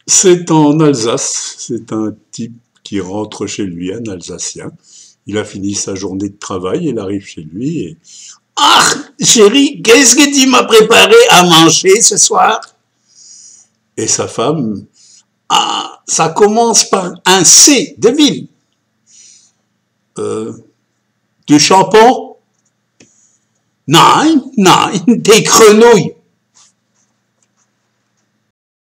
C'est en Alsace, c'est un type qui rentre chez lui, un Alsacien. Il a fini sa journée de travail, il arrive chez lui et... Ah, chérie, qu'est-ce que tu m'as préparé à manger ce soir? Et sa femme, ah, ça commence par un C de ville. Euh, du chapon? Non, non, des grenouilles.